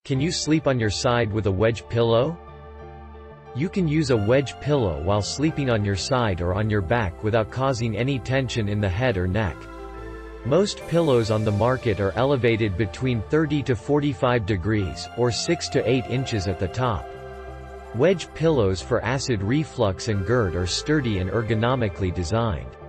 Can you sleep on your side with a wedge pillow? You can use a wedge pillow while sleeping on your side or on your back without causing any tension in the head or neck. Most pillows on the market are elevated between 30 to 45 degrees, or 6 to 8 inches at the top. Wedge pillows for acid reflux and GERD are sturdy and ergonomically designed.